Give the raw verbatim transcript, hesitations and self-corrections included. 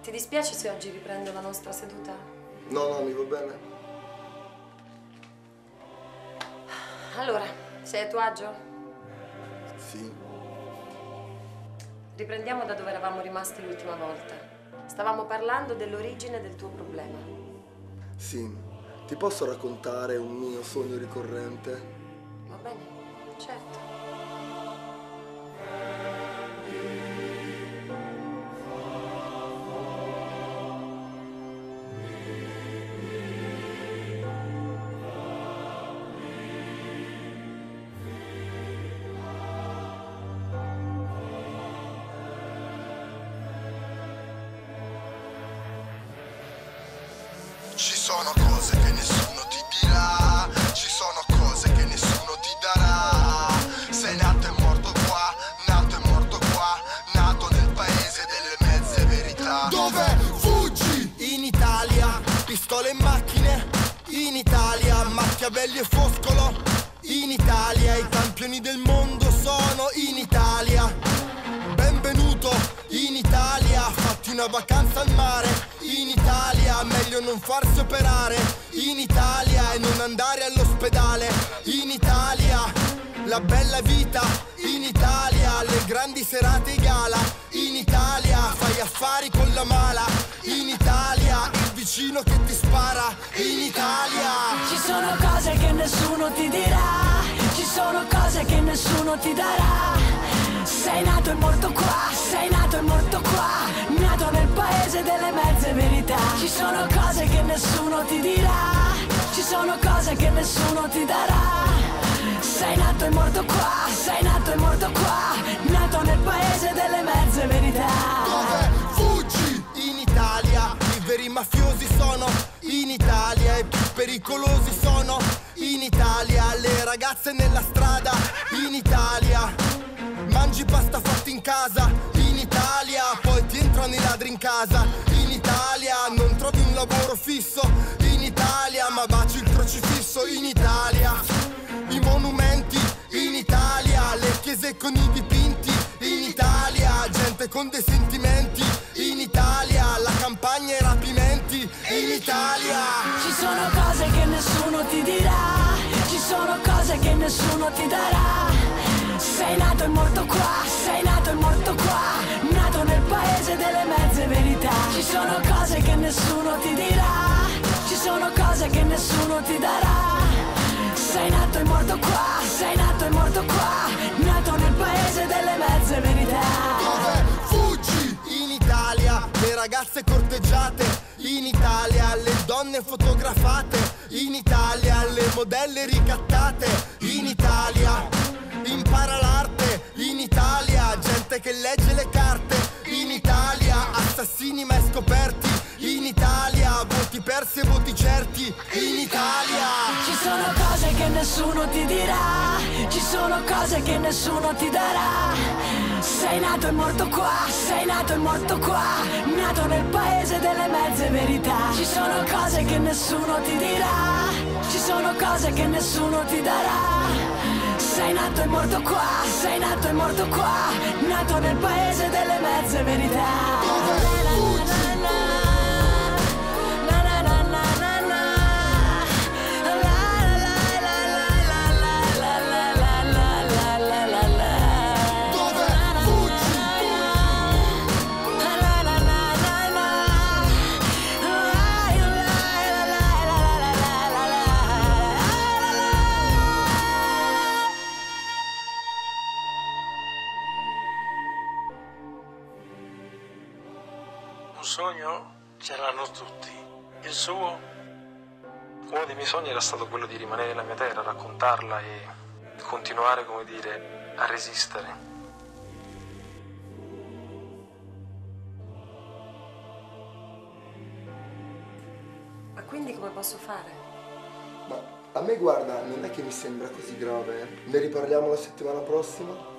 Ti dispiace se oggi riprendo la nostra seduta? No, no, mi va bene. Allora, sei a tuo agio? Sì. Riprendiamo da dove eravamo rimasti l'ultima volta. Stavamo parlando dell'origine del tuo problema. Sì. Ti posso raccontare un mio sogno ricorrente? Va bene, certo. Ci sono cose che nessuno ti dirà, ci sono cose che nessuno ti darà. Sei nato e morto qua, nato e morto qua, nato nel paese delle mezze verità. Dove fuggi? In Italia, pistole e macchine. In Italia, Machiavelli e Foscolo. In Italia, i campioni del mondo sono in Italia. Benvenuto in Italia, fatti una vacanza al mare. In Italia, meglio non farsi operare. In Italia e non andare all'ospedale. In Italia, la bella vita. In Italia, le grandi serate e gala. In Italia, fai affari con la mala. In Italia, il vicino che ti spara. In Italia ci sono cose che nessuno ti dirà, ci sono cose che nessuno ti darà. Sei nato e morto qua, sei nato e morto qua, nato nel paese delle mezze verità. Ci sono cose che nessuno ti dirà, ci sono cose che nessuno ti darà. Sei nato e morto qua, sei nato e morto qua, nato nel paese delle mezze verità. Dove fuggi? In Italia, i veri mafiosi sono in Italia, i più pericolosi sono in Italia, le ragazze nella strada in Italia. Mangi pasta fatta in casa, in Italia, poi ti entrano i ladri in casa. In Italia non trovi un lavoro fisso, in Italia, ma baci il crocifisso. In Italia, i monumenti, in Italia, le chiese con i dipinti. In Italia, gente con dei sentimenti. In Italia, la campagna e i rapimenti. In Italia ci sono cose che nessuno ti dirà, ci sono cose che nessuno ti darà. Sei nato e morto qua, sei nato e morto qua, nato nel paese delle mezze verità. Ci sono cose che nessuno ti dirà, ci sono cose che nessuno ti darà. Sei nato e morto qua, sei nato e morto qua, nato nel paese delle mezze verità. Dove fuggi? In Italia, le ragazze corteggiate. In Italia, le donne fotografate. In Italia, le modelle ricattate. In Italia, impara l'arte. In Italia, gente che legge le carte. In Italia, assassini mai scoperti. In Italia, voti persi e voti certi. In Italia ci sono cose che nessuno ti dirà, ci sono cose che nessuno ti darà. Sei nato e morto qua, sei nato e morto qua, nato nel paese delle mezze verità. Ci sono cose che nessuno ti dirà, ci sono cose che nessuno ti darà. Sei nato e morto qua, sei nato e morto qua, nato nel paese delle mezze verità. Un sogno ce l'hanno tutti. Il suo, uno dei miei sogni era stato quello di rimanere nella mia terra, raccontarla e continuare, come dire, a resistere. Ma quindi come posso fare? Ma a me, guarda, non è che mi sembra così grave. Ne riparliamo la settimana prossima?